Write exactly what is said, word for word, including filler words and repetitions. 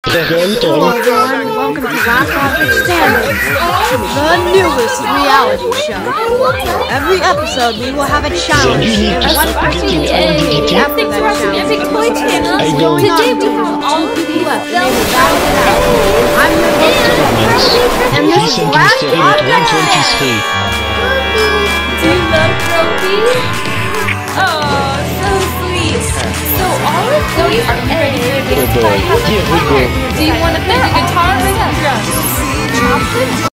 Hello everyone, welcome to Last Object Standing, the newest reality show. Every episode we will have a challenge, and one person will eliminate after that challenge. It's going on until there's all people left, and they will battle it out. I'm your host, and this is Last Object Standing. Do you love trophies? Oh, so sweet. So all of those are ready for this. Here we go. Do you want to play the guitar or the drums?